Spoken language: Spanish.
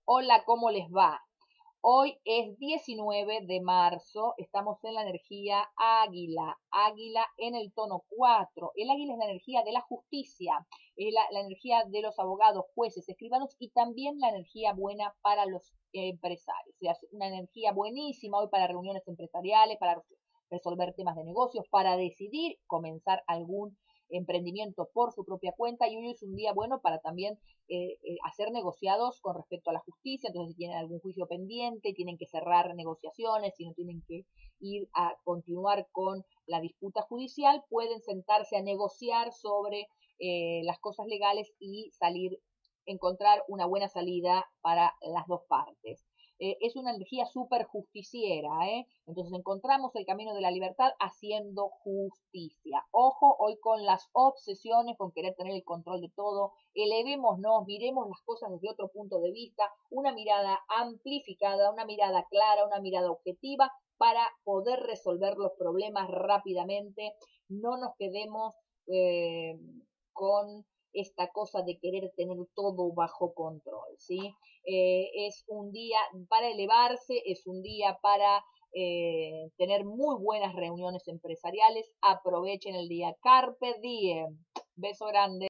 Hola, ¿cómo les va? Hoy es 19 de marzo, estamos en la energía águila, águila en el tono 4. El águila es la energía de la justicia, es la energía de los abogados, jueces, escribanos y también la energía buena para los empresarios. O sea, es una energía buenísima hoy para reuniones empresariales, para resolver temas de negocios, para decidir comenzar algún emprendimiento por su propia cuenta, y hoy es un día bueno para también hacer negociados con respecto a la justicia. Entonces, si tienen algún juicio pendiente, tienen que cerrar negociaciones, si no tienen que ir a continuar con la disputa judicial, pueden sentarse a negociar sobre las cosas legales y encontrar una buena salida para las dos partes. Es una energía súper justiciera, Entonces encontramos el camino de la libertad haciendo justicia. Ojo hoy con las obsesiones, con querer tener el control de todo. Elevémonos, miremos las cosas desde otro punto de vista, una mirada amplificada, una mirada clara, una mirada objetiva para poder resolver los problemas rápidamente. No nos quedemos con esta cosa de querer tener todo bajo control, ¿sí? Es un día para elevarse, es un día para tener muy buenas reuniones empresariales. Aprovechen el día. Carpe diem. Beso grande.